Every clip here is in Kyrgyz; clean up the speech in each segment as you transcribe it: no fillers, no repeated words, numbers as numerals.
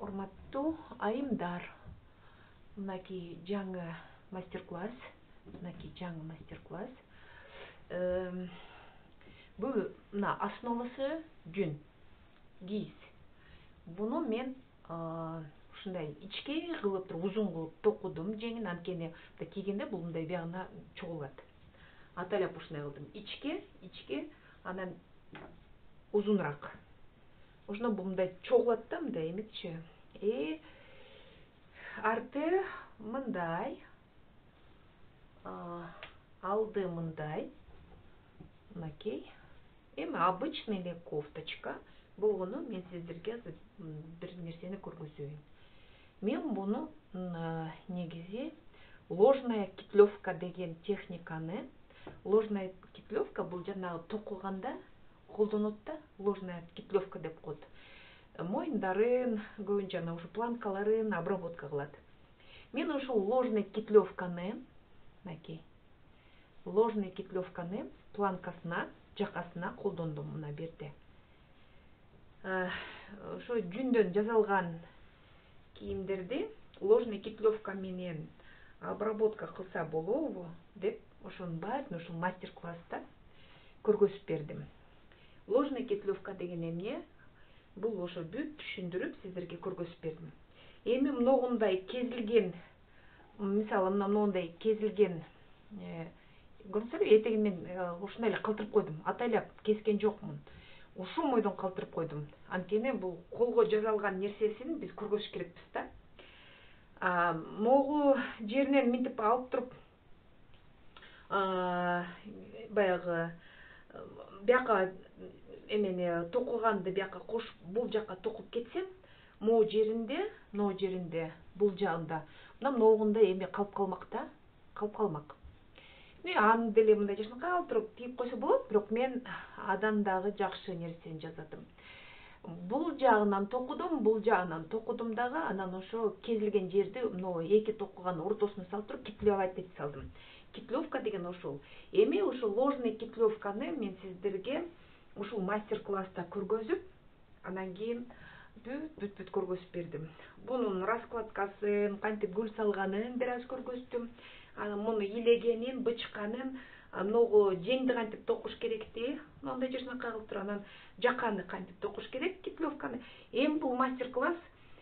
урматтуу айымдар, мынакей жаңы мастер-класс, Бул мына основасы жүн, кийиз. Буну мен ушундай ичке кылып туруп, узун кылып токудум, жеңин, анткени кийгенде бул мындай биягына чогулат. Атайлап ушундай кылдым. Ичке, анан узунураак. Ошондо бул мындай чогулат да, мындай эмечи. Арты мындай, алды мындай. Мынакей. Эми обычный эле кофточка болгону мен сиздерге бир нерсени көргөзөйүн. Мен буну негизи ложная кетлевка деген техниканы, ложная кетлевка бул жанагы токуганда колдонот да, ложная кетлевка деп коет. Моюндарын, көбүнчө ушу планкаларын обработка кылат. Мен ушул ложный кетлевканы, мынакей, ложный кетлевканы планкасына, жакасына колдондум мына берде. Ошо жүндөн жасалган кийимдерди ложный кетлевка менен обработка кылса болобу деп, ошонун баарын ушул мастер-класста көргөзүп бердим. Ложный кетлевка деген эмне? Бул ошо бүт түшүндүрүп сиздерге көргөзүп бердим. Эми мындай кезилген, мисалы мындай кезилген, көрсөңөр, этегин мен ушундай эле калтырып койдум. Атайлап кескен жокмун. Ушул бойдон калтырып койдум. Анткени бул колго жасалган нерсесин биз көргөзүш керекпиз да. Могу жеринен минтип алып туруп, баягы бияка эмени токуганды бияка кошуп, бул жака токуп кетсем, могу жеринде, бул жагында, мына могунда эме калып калмак да, калып калмак. Аны деле мындай жакшынакай алып туруп кийип койсо болот, бирок мен адан дагы жакшы нерсени жасадым. Бул жагынан токудум дагы, анан ошо кезилген жерди мына эки токуган ортосуна салып туруп кетлевать этип салдым. Кетлевка деген ошол. Эми ушул ложный кетлевканы мен сиздерге ушул мастер-класста көргөзүп, анан кийин бүт көргөзүп бердим. Бунун раскладкасын, кантип гүл салганын бир аз көргөздүм. Анан муну илегенин, бычканын, могу жеңди кантип токуш керекти, мындай жакшынакай кылып туруп, анан жаканы кантип токуш керек кетлевканы. Эми бул мастер-класс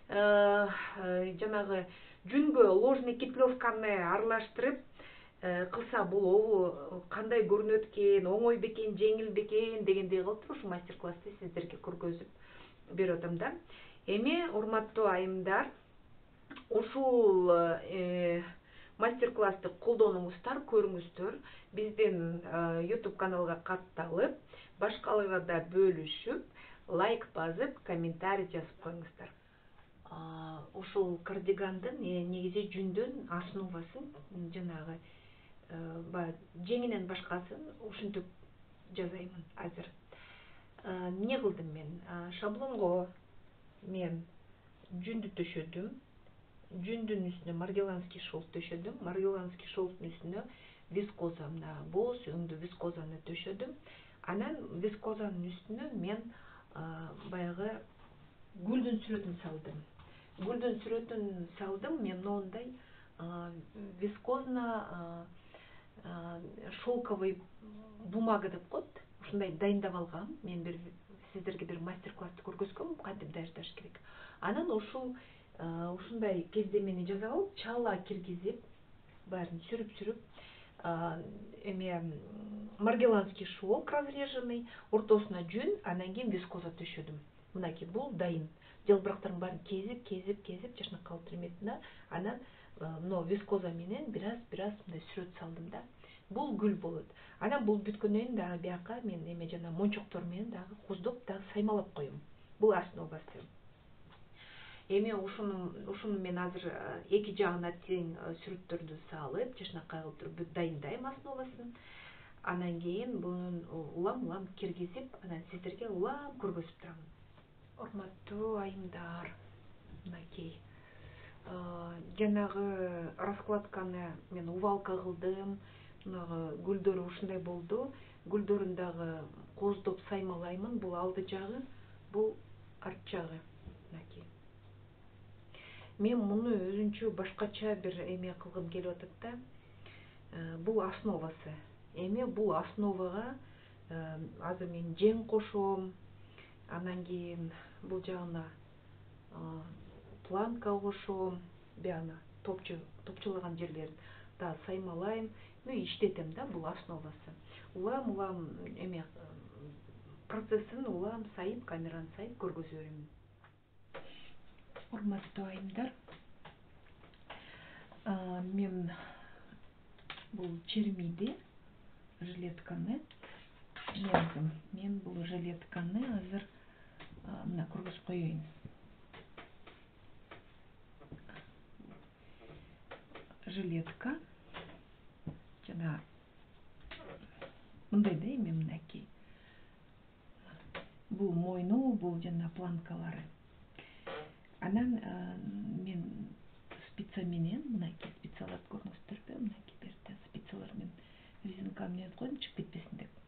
жанагы жүнгө ложный кетлевканы аралаштырып кылса болобу, кандай көрүнөт экен, оңой бекен, жеңил бекен дегендей кылып туруп ушул мастер-классты сиздерге көргөзүп берип атам да. Эми урматтуу айымдар, ушул мастер-классты колдонуңуздар, көрүңүздөр, биздин YouTube каналга катталып, башкаларга да бөлүшүп, лайк басып, комментарий жазып коюңуздар. Ушул кардигандын негизи жүндөн основасын, жанагы жеңинен башкасын ушинтип жасаймын азыр. Эмне кылдым мен? Шаблонго мен жүндү төшөдүм. Жүндүн үстүнө маргеланский шелк төшөдүм. Маргеланский шелктун үстүнө вискоза, мына боз өңдүү вискозаны төшөдүм. Анан вискозанын үстүнө мен баягы гүлдүн сүрөтүн салдым. Мен моундай вискозно шелковый бумага деп коет. Ушундай дайындап алгам. Мен сиздерге бир мастер-классты көргөзгөм, кантип даярдаш керек. Анан ушундай кездемени жасап алып, чала киргизип, баарын сүрүп, маргеланский шелк разреженный, ортосуна жүн, анан кийин вискоза төшөдүм. Мынакей бул дайын. Жалбырактардын баарын кезип, жакшынакай кылып туруп эметtim да. Анан мына вискоза менен бир аз мындай сүрөт салдым да. Бул гүл болот. Анан бул бүткөндөн кийин дагы бияка мен жана мончоктор менен дагы коздоп, дагы саймалап коем. Бул основасы. Эми ушуну мен азыр эки жагына тең сүрөттөрдү салып, жакшынакай кылып туруп бүт дайындайм основасын. Анан кийин бунун улам киргизип, анан сиздерге улам көргөзүп турам. Урматтуу айымдар, мынакей жанагы раскладканы мен увалка кылдым. Мынагы гүлдөр ушундай болду. Гүлдөрүн дагы коздоп саймалаймын. Бул алды жагы, бул арт жагы. Мынакей. мен муну өзүнчө башкача бир эме кылгым келип атат да. Бул основасы. Эми бул основага азыр мен жең кошом, анан кийин бул жагына планка кошом, баягы топчулаган жерлерин да саймалайм, иштетем да, бул основасы. Улам эме процессин улам сайып, камераны сайып көргөзө берем. Урматтуу айымдар, мен бул чермиди жилетканы яздым. Мен бул жилетканы азыр мына көргөзүп коеюн. Жилетка жана мындай да эми мынакей. Бул мойну, бул жана планкалары. Анан мен спица менен мынакей спицаларды көрдүңүздөрбү? Мынакей берде спицалар мен резинка менен койдум чыгып кетпесин деп.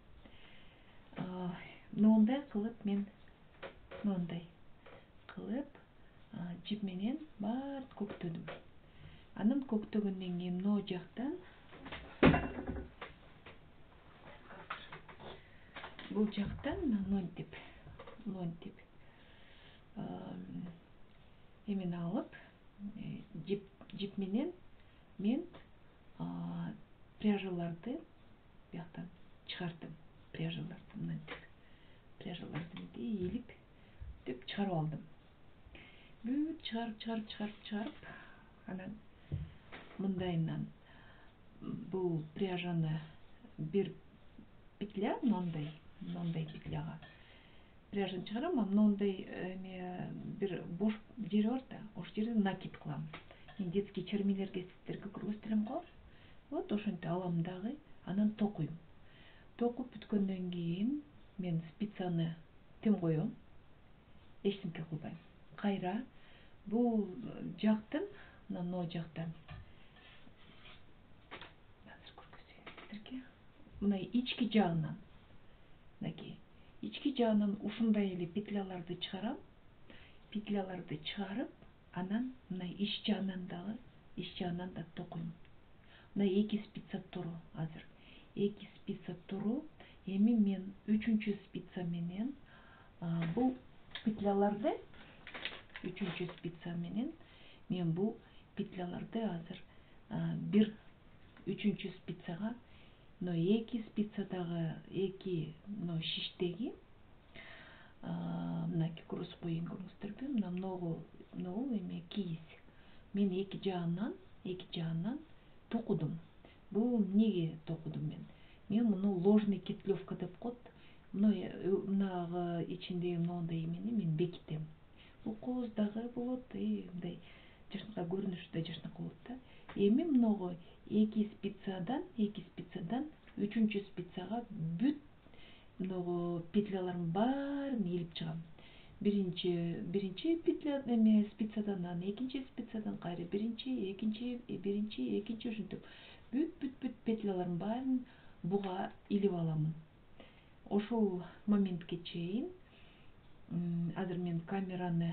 Мындай кылып мен жип менен баарын көктөдүм. Анан көктөгөндөн кийин мына жактан бул жактан монтип эмени алып жип менен мен пряжаларды бияктан чыгардым. Пряжаларды ийилип деп чыгарып алдым. Бүт чыгарып, анан мындайынан бул пряжаны бир петля, мындай петляга пряжаны чыгарам, мындай эме бир бош жери бар да, ошол жерден накид кылам. Мен детский чермелерге сиздерге көргөзтүрөм го. Вот ошентип алам дагы, анан токуйм. Токуп бүткөндөн кийин мен спицаны тем коем. Эчтеке кылбайм. Кайра бул жактын, мына жактан азыр көргөзөйүн сиздерге. Мына ички жагынан, мынакей, ички жагынан ушундай эле петляларды чыгарам. Петляларды чыгарып, анан мына ич жагынан да токуйм. Мына 2 спица туру азыр. 2 спица туру. Эми мен 3-чү спица менен бул петляларды 3-чү спица менен мен бул петляларды азыр бир 3-чү спицага мына 2 спицадагы 2 мына шиштеги мынакей көргөзүп коеюн, көрүңүздөрбү? Мына эме кийиз. Мен 2 жагынан токудум. Бул эмнеге токудум мен? Мен муну ложный кетлевка деп коет. Мынагы ичиндеги мындай эмени мен бекитем. Бул кооздагы болот, мындай жакшынакай көрүнүшү да жакшынакай болот да. Эми мынагы 2 спицадан 3-чү спицага бүт мынагы петлялардын баарын ийилип чыгам. Биринчи петля спицадан, анан экинчи спицадан кайра биринчи, экинчи ушинтип бүт петлялардын баарын буга илип аламын. Ошол моментке чейин азыр мен камераны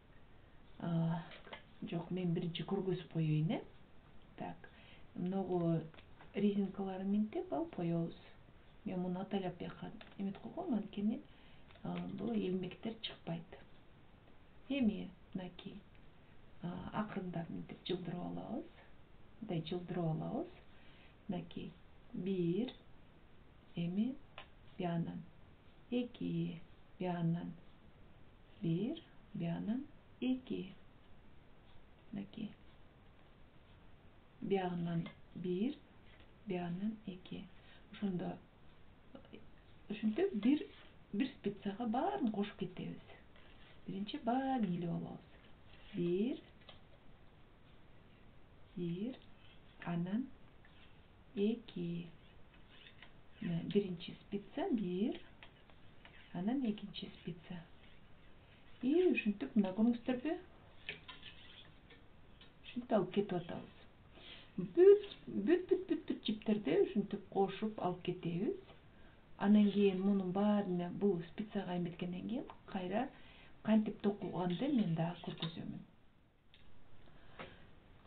жок, мен биринчи көргөзүп коеюн, Так, мынагу резинкаларын минтип алып коебуз. Мен муну атайлап бияка эметип койгом, анткени бул илмектер чыкпайт. Эми мынакей акырындап минтип жылдырып алабыз. Мындай жылдырып алабыз. Мынакей 1, эми биянан 2, биянан 1, биянан 2. Мынакей биягынан 1, биягынан 2. Ошондо ушинтип бир спицага баарын кошуп кетебиз. Биринчи баарын илип алабыз. 1, анан 2. Биринчи спица 1, анан экинчи спица. И ушинтип мына көрүңүздөрбү? Ушинтип алып кетип атабыз. Бүт жиптерди ушинтип кошуп алып кетебиз. Анан кийин мунун баарына бул спицага эметкенден кийин кайра кантип токулганды мен дагы көргөзөмүн.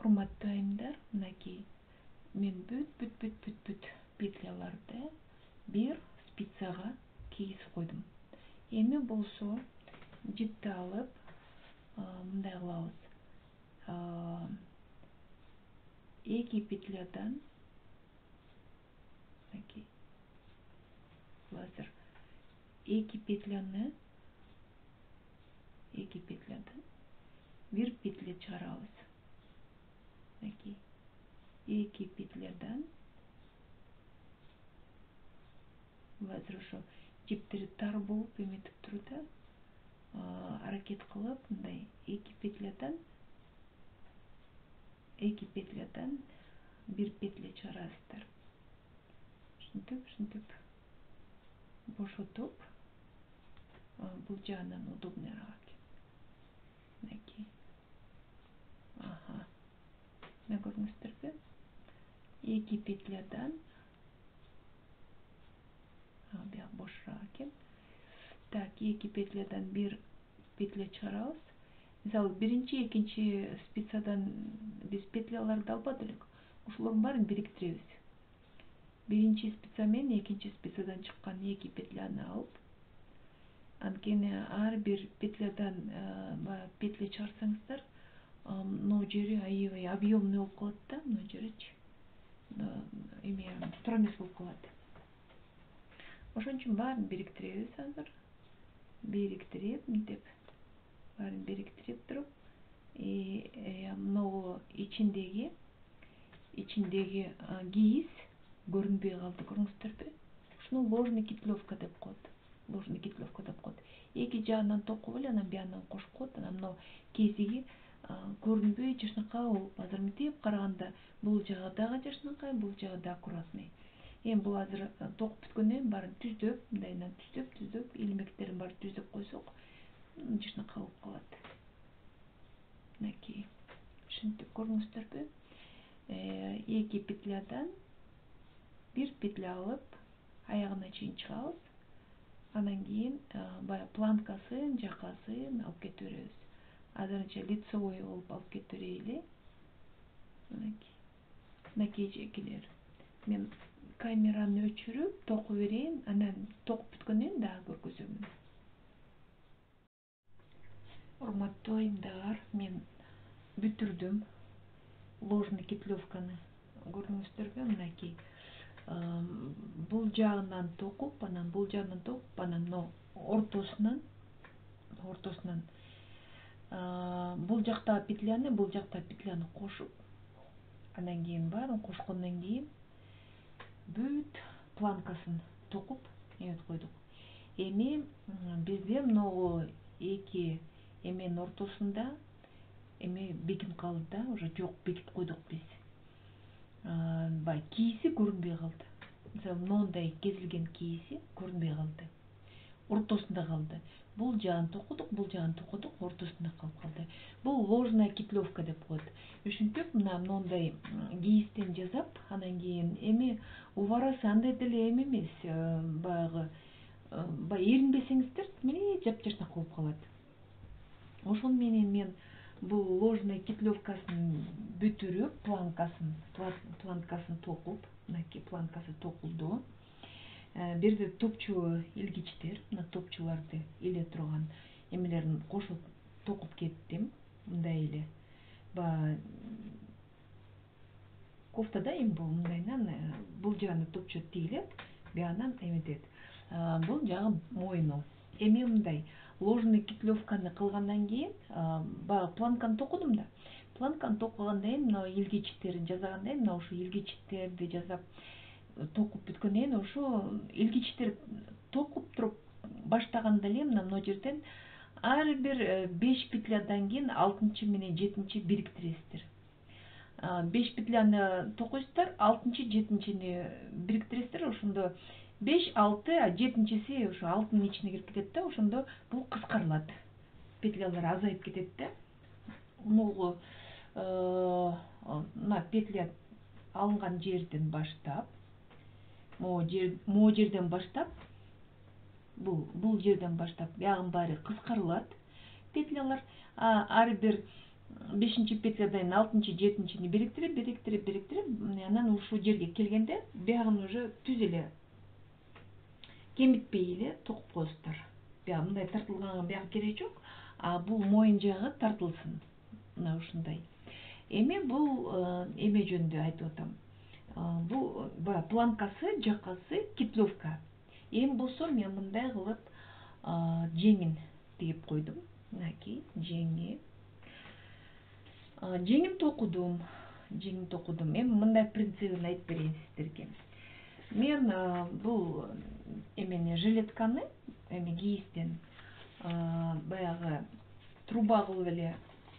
урматтуу айымдар, мынакей мен бүт петляларды бир спицага кийгизип койдум. Эми болсо жипти алып мындай кылабыз. Эки петлядан азыр эки петлядан бир петля чыгарабыз. Эки петлядан азыр ошо жиптери тар болуп эметип туруп да, аракет кылып мындай эки петлядан бир петля чыгарасыздар. Ушинтип бошотуп, бул жагынан удобныйраак экен. Мынакей. Мына көрдүңүздөрбү? Эки петлядан бияк бошураак экен. Так, эки петлядан бир петля чыгарабыз. Мисалы, биринчи, экинчи спицадан биз петляларды албады элек. Ушулардын баарын бириктиребиз. Биринчи спица менен экинчи спицадан чыккан эки петляны алып, анткени ар бир петлядан петля чыгарсаңыздар, могу жери аябай объемный болуп калат да, мына жеричи. Эме туура эмес болуп калат. Ошон үчүн баарын бириктиребиз азыр. Мынтип баарын бириктирип туруп, могу ичиндеги кийиз көрүнбөй калды, көрдүңүздөрбү? Ушуну ложный кетлевка деп коет. Эки жагынан токуп эле анан биянан кошуп коет. Анан мына кезиги көрүнбөй жакшынакай болуп, азыр мынтип караганда бул жагы дагы жакшынакай, бул жагы да аккуратный. Эми бул азыр токуп бүткөндөн кийин баарын түздөп, мындайынан түздөп, илмектерин баарын түздөп койсок, жакшынакай болуп калат. Мынакей. Ушинтип көрдүңүздөрбү? Эки петлядан бир петля алып, аягына чейин чыгабыз. Анан кийин баягы планкасын, жакасын алып кете беребиз. Азырынча лицевой болуп алып кете берейли. Мынакей жекелер. Мен камераны өчүрүп, токуп берейин, анан токуп бүткөндөн кийин дагы көргөзөмүн. Урматтуу айымдар, мен бүтүрдүм ложный кетлевканы. Көрдүңүздөрбү? Мынакей. Бул жагынан токуп, анан бул жагынан токуп, анан мына ортосунан бул жактагы петляны кошуп, анан кийин баарын кошкондон кийин бүт планкасын токуп эметип койдук. Эми бизде могу эки эменин ортосунда эме бекинип калды да, уже жок, бекитип койдук биз. Баягы кийизи көрүнбөй калды. Мисалы, моундай кезилген кийизи көрүнбөй калды. Ортосунда калды. Бул жагын токудук, ортосунда калып калды. Бул ложная кетлевка деп коет. Ушинтип моундай кийизден жасап, анан кийин эми убарасы андай деле эме эмес, баягы эринбесеңиздер, миле жапжашнак болуп калат. Ошол менен мен бул ложная кетлевкасын бүтүрүп, планкасын токуп, мынакей планкасы токулду. Бирде топчу илгичтер, мына топчуларды иле турган эмелерин кошуп токуп кеттим. Мындай эле. Кофтада эми бул мындайынан бул жагына топчу тигилет, биянан эметет. Бул жагы мойну. Эми мындай ложный кетлевканы кылгандан кийин, баягы планканы токудум да. Планканы токугандан кийин, мына илгичтерин жасагандан кийин, мына ушул илгичтерди жасап токуп бүткөндөн кийин, ошо илгичтер токуп туруп баштаганда эле мына жерден ар бир 5 петлядан кийин 6 менен 7 бириктиресиздер. 5 петляны токуйсуздар, 6-7-ни бириктиресиздер, ошондо 5, 6, 7-си ошо 6-нын ичине кирип кетет да, ошондо бул кыскарылат. Петлялар азайып кетет да. Могу мына петля алынган жерден баштап, могу жерден баштап, бул жерден баштап, биягынын баары кыскарылат. Петлялар ар бир 5-нчи петлядан 6-нчы 7-нчини бириктирип анан ушул жерге келгенде биягын уже түз эле кемитпей эле токуп коесуздар. Биягы мындай тартылганга биягы кереги жок, а бул моюн жагы тартылсын. Мына ушундай. Эми бул эме жөнүндө айтып атам. Бул баягы планкасы, жакасы китловка. Эми болсо мен мындай кылып жеңин тигип койдум. Мынакей жеңи. Жеңин токудум. Эми мындай принцибин айтып берейин сиздерге. Мен бул эмени жилетканы эми кийизден баягы труба кылып эле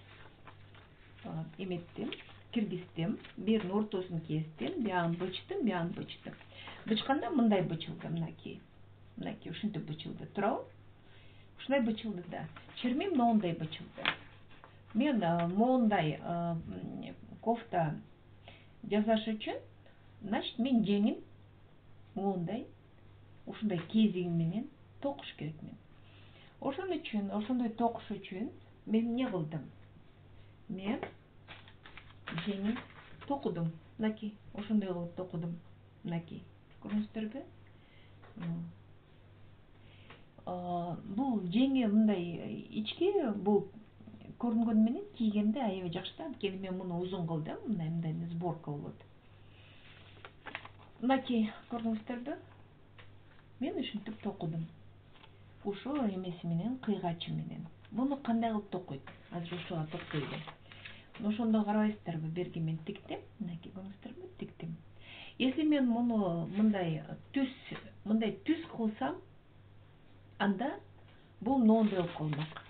эметтим, киргиздим. Биринин ортосун кестим, биягын бычтым. Бычканда мындай бычылды, мынакей. Мынакей ушинтип бычылды, туурабы? Ушундай бычылды да. Черми моундай бычылды. Мен моундай кофта жасаш үчүн, значит, мен жеңин моундай ушундай кезигим менен токуш керекмин. Ошон үчүн, ошондой токуш үчүн мен эмне кылдым? Мен жеңин токудум. Мынакей, ошондой кылып токудум. Мынакей. Көрүңүздөрбү? Бул жеңи мындай ички бул көрүнгөнү менен кийгенде аябай жакшы да. Анткени мен муну узун кылдым. Мындай сборка болот. Мынакей, көрдүңүздөрбү? Мен ушинтип токудум. Ушул эмеси менен, кыйгачы менен. Буну кандай кылып токойт? Азыр ушуга токтойлум. Ошондо карабайсыздарбы? Берги мен тиктим. Мынакей, көрүңүздөрбү? Тиктим. Если мен муну мындай түз кылсам, анда бул моундай болуп калмак.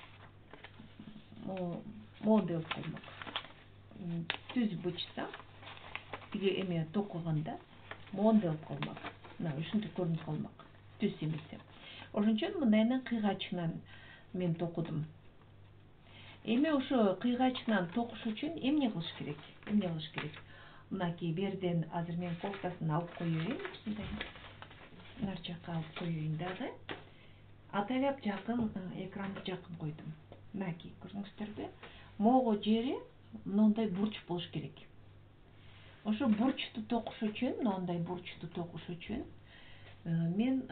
Моундай болуп калмак. Түз бычсам, тиги эме токуганда моундай болуп калмак. Мына ушинтип көрүнүп калмак. Түз эмеси. Ошон үчүн мындайынан кыйгачынан мен токудум. Эми ошо кыйгачынан токуш үчүн эмне кылыш керек? Мынакей берден азыр мен кофтасын алып коеюн. Нар жакка алып коеюн дагы. Атайлап жакын, экранды жакын койдум. Мынакей, көрдүңүздөрбү? Могу жери мындай бурч болуш керек. Ошо бурчту токуш үчүн, мен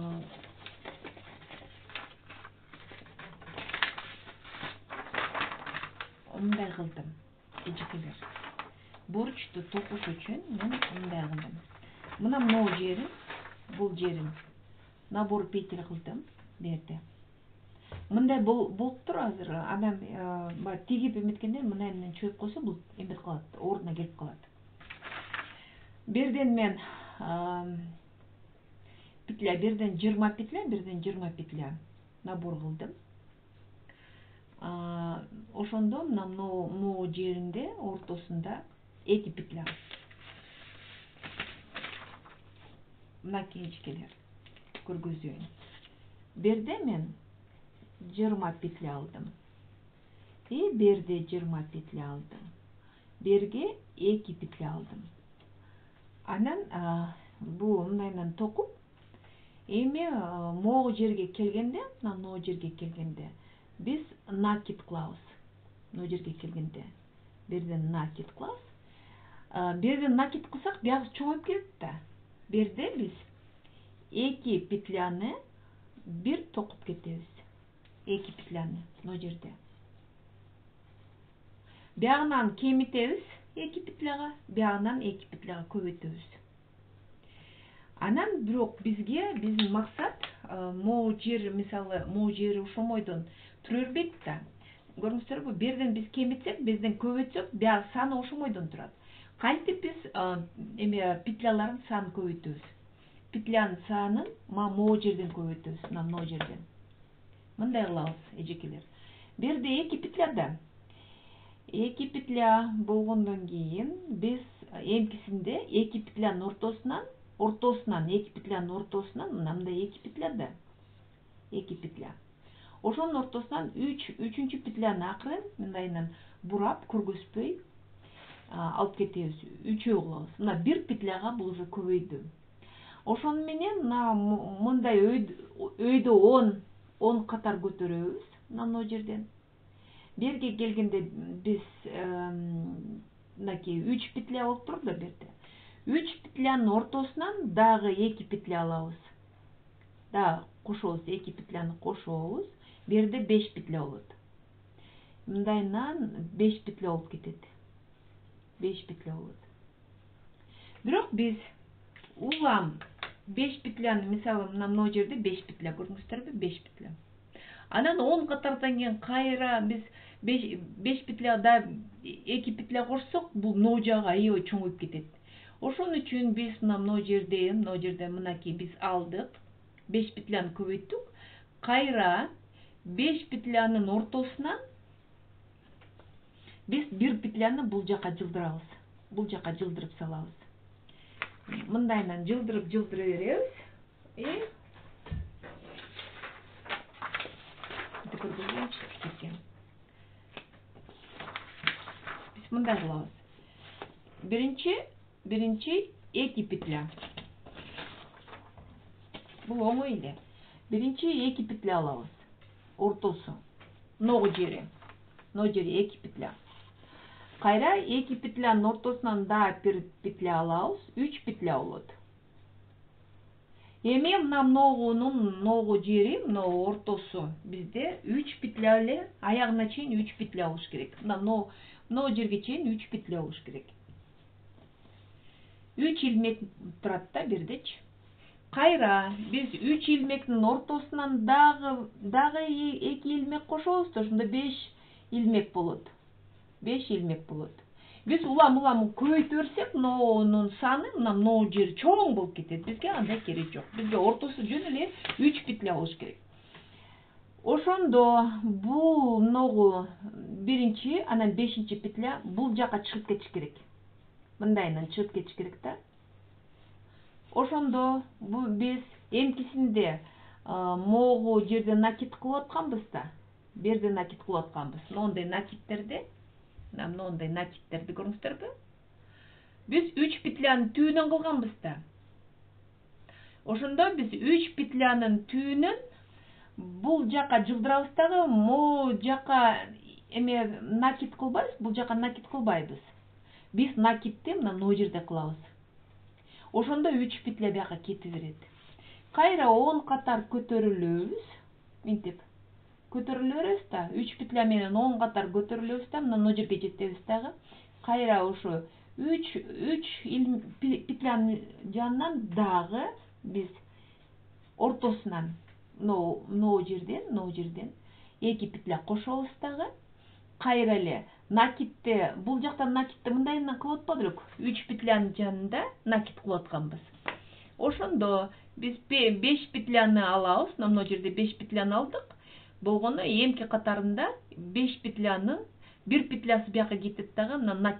мындай кылдым, эжекелер. Бурчту токуш үчүн мен мындай кылдым. Мына могу жерин, бул жерин набор петель кылдым берди. Мындай болуптур азыр. Адам тигип эметкенде мындай менен чөйүп койсо бул эмет калат, ордуна келип калат. Берден мен берден 20 петля набор кылдым. Ошондо мына могу жеринде ортосунда 2 петля. Мынакей эжекелер, көргөзөйүн. Берде мен 20 петля алдым. Берде 20 петля алдым. Берге 2 петля алдым. Анан бул мындайынан токуп, эми могу жерге келгенде, биз накид кылабыз. Могу жерге келгенде берден накид кылабыз. Берден накид кылсак, биягы чоңоюп кетет да. Берде биз 2 петляны бир токуп кетебиз. 2 петляны могу жерде. Биягынан кемитебиз 2 петляга, биягынан 2 петляга көбөйтөбүз. Анан бирок биздин максат могу жер, мисалы, могу жери ошомойдон тура бербейт да. Көрүңүздөрбү? Берден биз кемитсек, берден көбөйтсөк, биягы саны ошомойдон турат. Кантип биз петлялардын санын көбөйтөбүз? Петлянын санын могу жерден көбөйтөбүз, могу жерден. Мындай кылабыз, эжекелер. Берде 2 петля 2 петля болгондон кийин биз эмкисинде 2 петлянын ортосунан 2 петлянын ортосунан мындай 2 петля да. 2 петля. Ошонун ортосунан 3-үчүнчү петлянын акырын мындайынан бурап, көргөзбөй алып кетебиз. 3-өө кылабыз. Мына 1 петляга бул уже көбөйдү. Ошону менен мындай өйдө 10 катар көтөрөбүз, могу жерден. Берге келгенде биз мынакей 3 петля болуп турду бу жерде. 3 петлянын ортосунан дагы 2 петля алабыз. Да, кошобуз, 2 петляны кошобуз. Бу жерде 5 петля болот. Мындайынан 5 петля болуп кетет. 5 петля болот. Бирок биз улам 5 петляны, мисалы, мына жерде 5 петля көрдүңүздөрбү? 5 петля. Анан 10 катардан кийин кайра биз 5 петля да 2 петля кошсок, бул но жагы аябай чоңоюп кетет. Ошон үчүн биз мына жерде мынакей биз алдык. 5 петляны көбөйттүк. Кайра 5 петлянын ортосунан биз 1 петляны бул жака жылдырабыз. Бул жака жылдырып салабыз. Мындайынан жылдырып беребиз. Биз мындай кылабыз. Биринчи 2 петля. Бул оңой эле. Биринчи 2 петля алабыз. Ортосу. Ногу жери. Но жери 2 петля. Кайра 2 петлянын ортосунан да 1 петля алабыз. 3 петля болот. Эми мына ногу жери, мына ортосу бизде 3 петля эле, аягына чейин 3 петля болуш керек. Мына жерге чейин 3 петля болуш керек. 3 илмек турат да бирдечи. Кайра биз 3 илмектин ортосунан дагы 2 илмек кошобуз да, ошондо 5 илмек болот. 5 илмек болот. Биз улам көбөйтө берсек, ноонун саны мына жери чоң болуп кетет. Бизге андай керек жок. Бизге ортосу жөн эле 3 петля болуш керек. Ошондо бул ногу биринчи, анан 5 петля бул жака чыгып кетиш керек. Мындайынан чыгып кетиш керек да. Ошондо биз эмкисинде могу жерде накид кылып атканбыз да. Бу жерде накид кылып атканбыз. Моундай накидтерди көрүңүздөрбү? Биз 3 петлянын түйүнөн кылганбыз да. Ошондо биз 3 петлянын түйүнөн бул жака жылдырабыз дагы, могу жака накид кылбайбыз, бул жака накид кылбайбыз. Биз накидти мына жерде кылабыз. Ошондо 3 петля бияка кете берет. Кайра 10 катар көтөрүлөбүз. Минтип көтөрүлө беребиз да. 3 петля менен 10 катар көтөрүлөбүз да, мына жерге жетебиз дагы. Кайра ошо 3 петлянын жанынан дагы биз ортосунан но жерден 2 петля кошобуз дагы. Кайра эле накидти, бул жакта накидти мындайынан кылып атпадык. 3 петлянын жанында накид кылып атканбыз. Ошондо биз 5 петляны алабыз. Мына жерде 5 петляны алдык. Болгону эмки катарында 5 петлянын 1 петлясы бияка кетет дагы, мына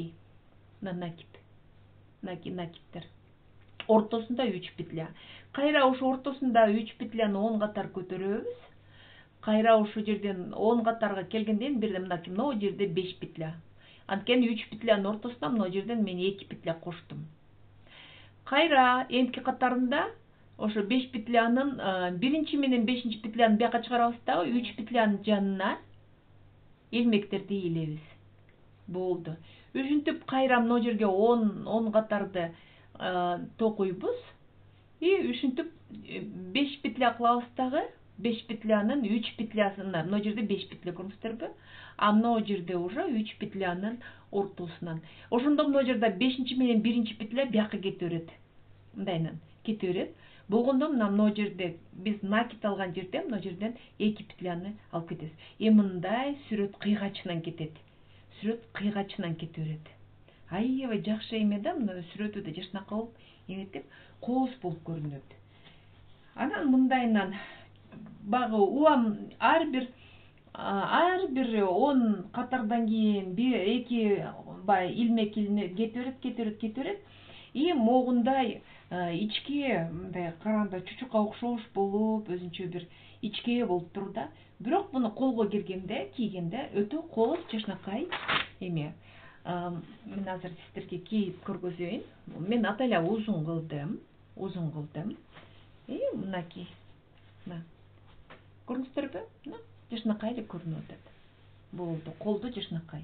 накидтер. Ортосунда 3 петля. Кайра ошо ортосунда 3 петляны 10 катар көтөрөбүз. Кайра ошо жерден 10 катарга келгенден бирде мына жерде 5 петля. Анткени 3 петлянын ортосуна мына жерден мен 2 петля коштум. Кайра эмки катарында ошо 5 петлянын биринчи менен 5 петляны бияка чыгарабыз дагы, 3 петлянын жанына илмектерди ийилебиз. Болду. Ушинтип кайра мына жерге 10 катарды токуйбуз. Ушинтип 5 петля кылабыз дагы. 5 петлянын 3 петлясынан, мына жерде 5 петля көрүңүздөрбү? А мына жерде уже 3 петлянын ортосунан. Ошондо мына жерде 5 менен 1 петля бияка кете берет. Мындайынан кете берет. Болгондо мына жерде биз накид алган жерден мына жерден 2 петляны алып кетебиз. Мындай сүрөт кыйгачынан кетет. Сүрөт кыйгачынан кете берет. Аябай жакшы эме да, мына сүрөтү да жакшынака болуп эметип, кооз болуп көрүнөт. Анан мындайынан багы улам ар бир 10 катардан кийин 2 бай илмек кете берет. Могундай ичке мындай караганда чучукка окшош болуп, өзүнчө бир ичке болуп тур да. Бирок муну колго кийгенде өтө кооз, жакшынакай эме. Мен азыр сиздерге кийип көргөзөйүн. Мен атайла узун кылдым. Мынакей. Көрүңүздөрбү? Жакшынакай эле көрүнүп атат. болду колду жашнакай.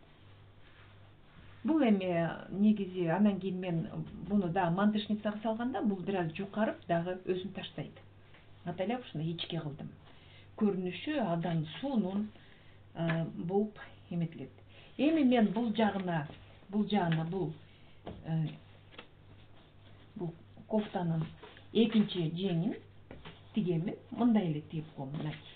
Бул эми негизи анан кийин мен буну дагы мантышницага салганда бул бир аз жукарып дагы өзүн таштайт. Атайлап ушуну ичке кылдым. Көрүнүшү абдан суунун болуп эметилет. Эми мен бул жагына бул кофтанын экинчи жеңин тигемин. Мындай эле тигип коем, мынакей.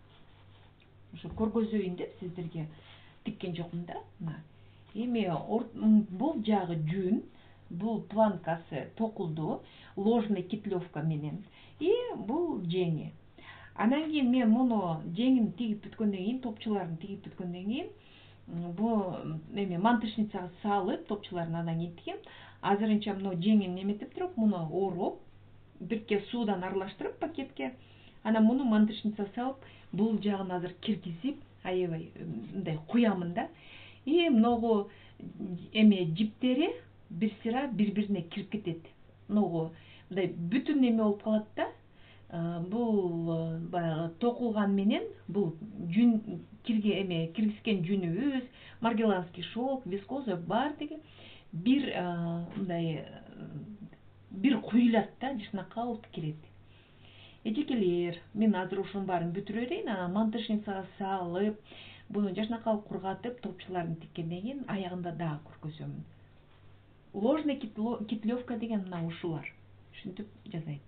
Ошо көргөзөйүн деп сиздерге тиккен жокмун да. Эми бул жагы жүн, бул планкасы токулду, ложный кетлевка менен. И бул жеңи. Анан кийин мен муну жеңин тигип бүткөндөн кийин, топчуларын тигип бүткөндөн кийин, бул эми мантышницага салып, топчуларын андан кийин тигем. Азырынча мына жеңин эметип туруп, муну ороп, бирке суудан аралаштырып пакетке, анан муну мантышницага салып, бул жагын азыр киргизип, аябай мындай куямын да. И многу эме жиптери бир сыра бири-бирине кирип кетет. Многу мындай бүтүн эме болуп калат да. Бул баягы токулган менен бул жүн киргизген жүнүбүз, маргеланский шелк, вискоза баардыгы бир мындай бир куюлат да, жашнакай болуп келет. Эжекелер, мен азыр ушунун баарын бүтүрө берейин, анан мантышницага салып, буну жашнакай кургатып, топчуларын тиккенден кийин аягында дагы көргөзөмүн. Ложный кетлевка деген мына ушулар. Ушинтип жасайт.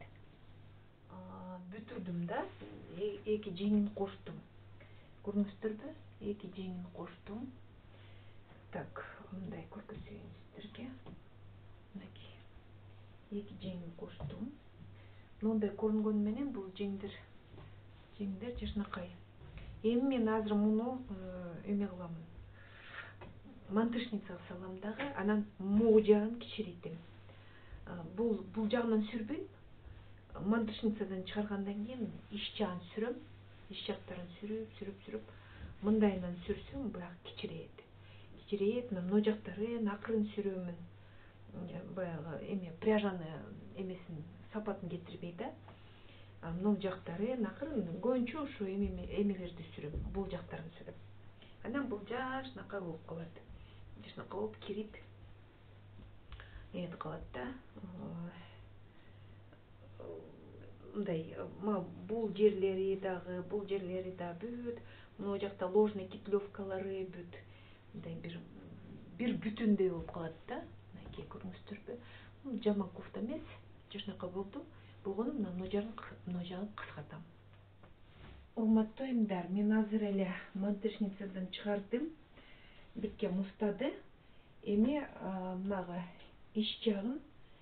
Бүтүрдүм да, эки жеңин коштум. Көрүңүздөрбү? Эки жеңин коштум. Так, мындай көргөзөйүн сиздерге. Мынакей. Эки жеңин коштум. Мындай көрүнгөнү менен бул жеңдер жашнакай. Эми мен азыр муну эме кыламын. Мантышницага салам дагы, анан могу жагын кичирейтем. Бул жагынан сүрбөйм. Мантышницадан чыгаргандан кийин иш жагын сүрөм. Иш жактарын сүрүп, мындайынан сүрсөм, баягы кичирейет. Мына жактарын акырын сүрөмүн. Баягы эме пряжаны эмесин сапатын кетирбей да. Мына жактарын акырын көбүнчө ушу эмелерди сүрөм, бул жактарын сүрөм. Анан бул жашнакай болуп калат. Жашнакай болуп кирип эметип калат да. Мындай, бул жерлери дагы бүт. Мына жакта ложный кетлевкалары бүт. Мындай бир бүтүндөй болуп калат да. Мынакей көрүңүздөрбү? Жаман кофта эмес, жашнакай болду. Болгону мына жагын кыскартам. Урматтуу айымдар, мен азыр эле мантышницадан чыгардым. Бирке муздады. Эми мынагы иш жагын,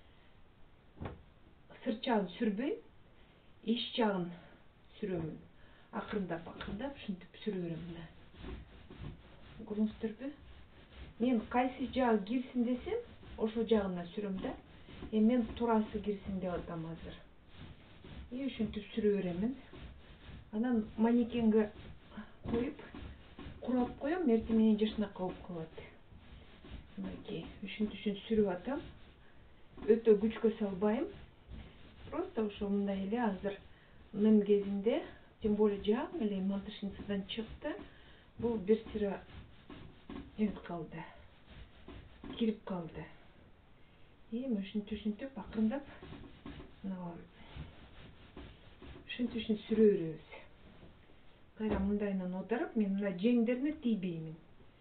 сырчагын сүрбөйм. Иш жагын сүрөмүн. Акырындап ушинтип сүрө берем мына. Көрүңүздөрбү? Мен кайсы жагы кирсин десем, ошол жагына сүрөм да. Мен турасы кирсин деп атам азыр. И ушинтип сүрө беремин. Анан манекенге коюп, курап коем, эртең менен жашнакай болуп калат. Мынакей, ушинтип сүрүп атам. Өтө күчкө салбайм. Просто ошо мындай эле азыр ным кезинде, тем более жаңы эле мантышницадан чыкты. Бул бир сыра эметип калды. Кирип калды. Эми ушинтип акырындап ушинтип сүрө беребиз. Кайра мындайынан оодарып, мен мына жеңдерине тийбеймин.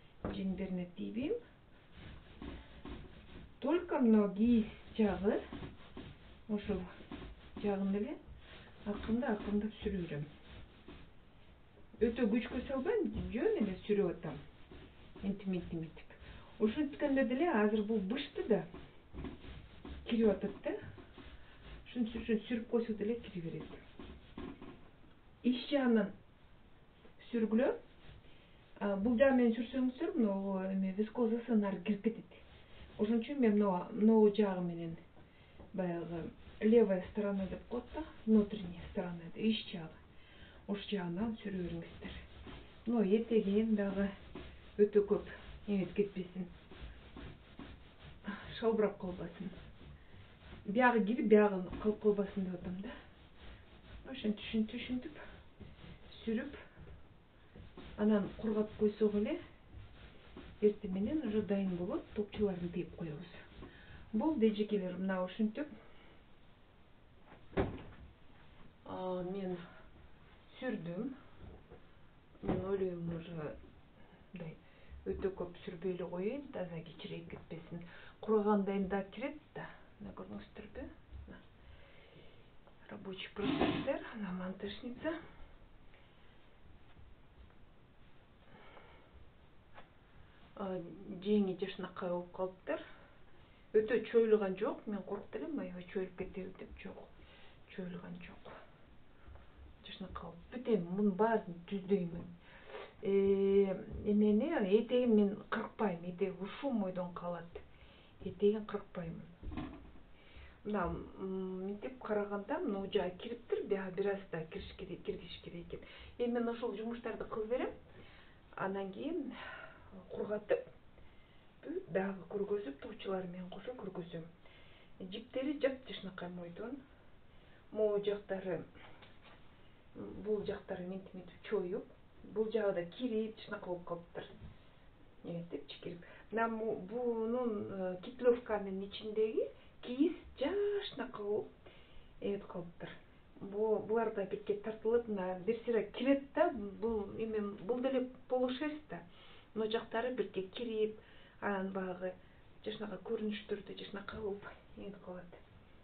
Только мына кийиз жагы, ошол жагын эле акырындап сүрө берем. Өтө күчкө салбайм, жөн эле сүрүп атам. Интим. Ушинткенде деле азыр бул бышты да. Кирип атат да. Ушинтип сүрүп койсо деле кире берет. Иш жагынан сүргүлөп, бул жагы менен сүрсөңүздөр, мына вискозасы нары кирип кетет. Ошон үчүн мен мына жагы менен баягы левая сторона деп коет да, внутренняя сторона, иш жагы. Ош жагынан сүрө бериңиздер. Но этегин дагы өтө көп эметип кетпесин. Шалбырап калбасын. Биягы кирип, биягы калып калбасын деп атам да. Ушинтип сүрүп Анан кургап койсок эле эртең менен уже дайын болот. Топчуларын тыйып коебуз. Болду эжекелер, мына ушинтип мен сүрдүм. Мен ойлойм уже мындай өтө көп сүрбөй эле коеюн, таза кичирейип кетпесин. Кураганда эми да кирет да. Мына көрдүңүздөрбү? Рабочий процесстер, на монтажница. Жеңи жашынакай болуп калыптыр. Өтө чойлуган жок. Мен коркуп элем, аябай чоюлуп кетеби деп. Жок. Чойлуган жок. Жашынакай болуп. Бүт эми мунун баарын түздөймүн. Эмени этегин мен кыркпайм. Этеги ушул бойдон калат. Этегин кыркпаймын. Мына мынтип караганда могу жагы кириптир, бияга бир аз да киргизиш керек экен. Эми мен ошол жумуштарды кылып берем. Анан кийин кургатып, бүт дагы көргөзүп, топчулары менен кошо көргөзөм. Жиптери жап жашынакай мойдон. Могу жактары, бул жактары мынтип чоюп, бул жагы да кирип жашынакай болуп калыптыр. Эметтипчи кирип. Мына бунун китловканын ичиндеги кийиз жашынакай болуп эметип калыптыр. Булар да бетке тартылып, мына бир сыйра кирет да, бул эме бул деле полушерсть да. Мына жактары бетке кирип, анан баягы жашынакай көрүнүштөрдө жашынакай болуп эметип калат.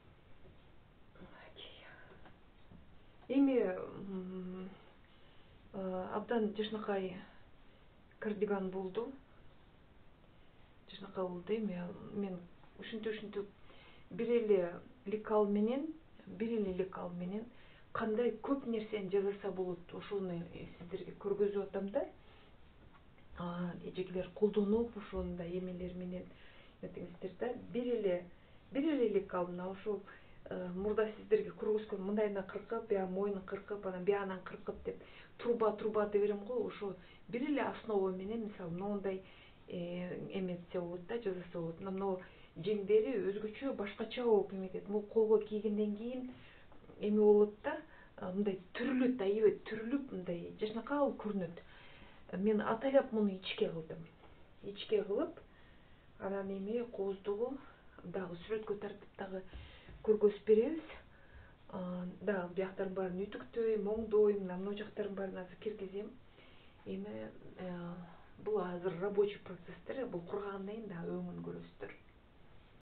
Эми абдан жашынакай кардиган болду. Жашынакай болду эми мен ушинтип бир эле лекал менен кандай көп нерсени жасаса болот, ошону сиздерге көргөзүп атам да. Эжекелер колдонуп, ошондой эмелер менен этиңиздер да. Бир эле лекал мына ошол мурда сиздерге көргөзгөн мындайынан кыркып, бияга мойнун кыркып, анан биягынан кыркып деп труба деп берем го, ошо бир эле основа менен мисалы моундай эметсе болот да, жасаса болот. Мына жеңдери өзгөчө башкача болуп эметет. Бул колго кийгенден кийин эме болот да, мындай түрүлөт, аябай түрүлүп, мындай жашынакай болуп көрүнөт. Мен атайлап муну ичке кылдым. Ичке кылып, анан эми кооздугу дагы сүрөткө тартып дагы көргөзүп беребиз. Дагы бияктарын баарын үтүктөйм, оңдойм, мына жактарын баарын азыр киргизем. Эми бул азыр рабочий процесстер, бул кургагандан кийин дагы өңүн көрөсүздөр.